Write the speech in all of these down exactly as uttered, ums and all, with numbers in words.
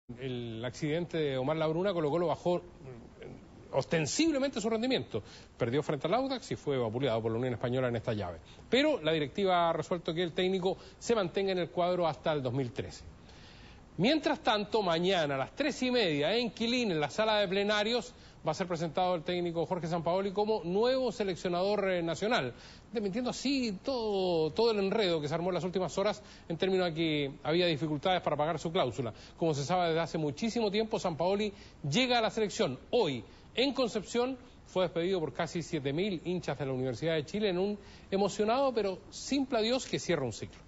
El accidente de Omar Labruna Colo Colo bajó ostensiblemente su rendimiento. Perdió frente al Audax y fue vapuleado por la Unión Española en esta llave. Pero la directiva ha resuelto que el técnico se mantenga en el cuadro hasta el dos mil trece. Mientras tanto, mañana a las tres y media en Quilín, en la sala de plenarios, va a ser presentado el técnico Jorge Sampaoli como nuevo seleccionador eh, nacional, desmintiendo así todo, todo el enredo que se armó en las últimas horas en términos de que había dificultades para pagar su cláusula. Como se sabe desde hace muchísimo tiempo, Sampaoli llega a la selección. Hoy, en Concepción, fue despedido por casi siete mil hinchas de la Universidad de Chile en un emocionado pero simple adiós que cierra un ciclo.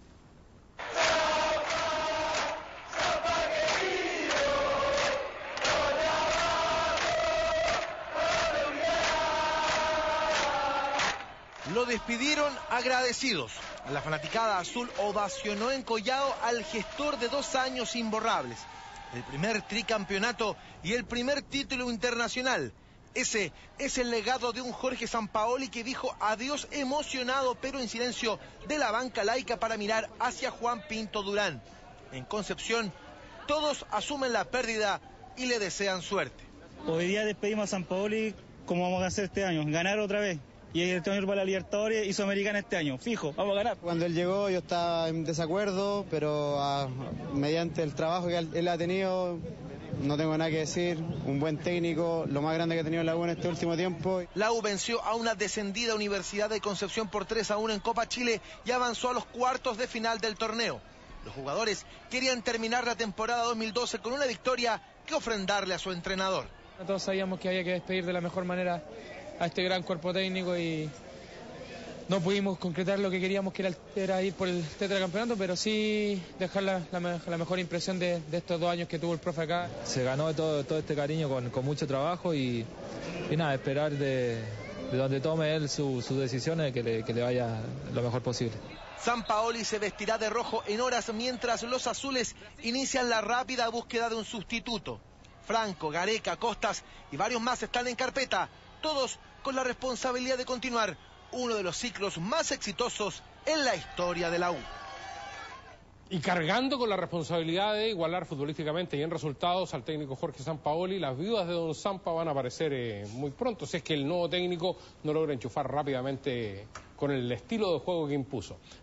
Lo despidieron agradecidos. La fanaticada azul ovacionó en Collao al gestor de dos años imborrables. El primer tricampeonato y el primer título internacional. Ese es el legado de un Jorge Sampaoli que dijo adiós emocionado pero en silencio de la banca laica para mirar hacia Juan Pinto Durán. En Concepción, todos asumen la pérdida y le desean suerte. Hoy día despedimos a Sampaoli como vamos a hacer este año, ganar otra vez. Y este año para la Libertadores y Sudamericana este año, fijo, vamos a ganar. Cuando él llegó yo estaba en desacuerdo, pero a, mediante el trabajo que él ha tenido, no tengo nada que decir. Un buen técnico, lo más grande que ha tenido la U en este último tiempo. La U venció a una descendida Universidad de Concepción por tres a uno en Copa Chile y avanzó a los cuartos de final del torneo. Los jugadores querían terminar la temporada dos mil doce con una victoria que ofrendarle a su entrenador. Todos sabíamos que había que despedir de la mejor manera a este gran cuerpo técnico y no pudimos concretar lo que queríamos, que era, era ir por el tetracampeonato, pero sí dejar la, la, la mejor impresión de, de estos dos años que tuvo el profe acá. Se ganó todo, todo este cariño con, con mucho trabajo y, y nada, esperar de, de donde tome él sus su decisiones que le, que le vaya lo mejor posible. Sampaoli se vestirá de rojo en horas mientras los azules inician la rápida búsqueda de un sustituto. Franco, Gareca, Costas y varios más están en carpeta, todos con la responsabilidad de continuar uno de los ciclos más exitosos en la historia de la U. Y cargando con la responsabilidad de igualar futbolísticamente y en resultados al técnico Jorge Sampaoli, las viudas de Don Sampa van a aparecer eh, muy pronto, si es que el nuevo técnico no logra enchufar rápidamente con el estilo de juego que impuso.